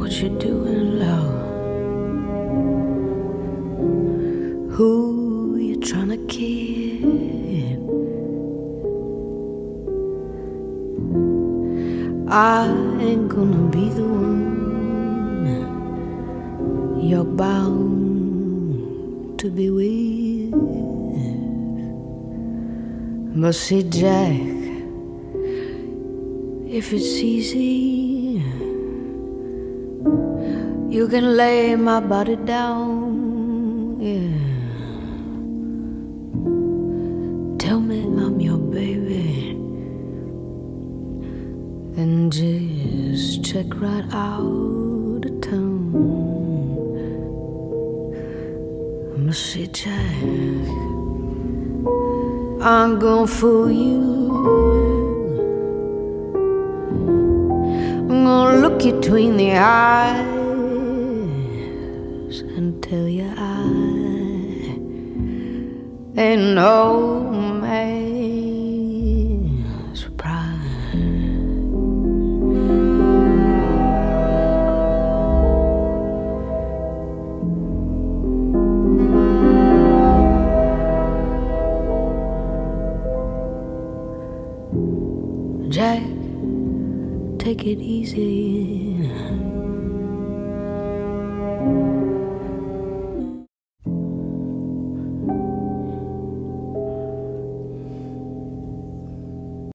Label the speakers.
Speaker 1: what you doing, love? Who you trying to kid? I ain't gonna be the one you're bound to be with. But see, Jack, if it's easy, you can lay my body down, yeah. Tell me I'm your baby, and just check right out of town. Missy Jack, I'm gonna fool you. I'm gonna look you between the eyes and tell you I ain't no man surprise. Jack, take it easy.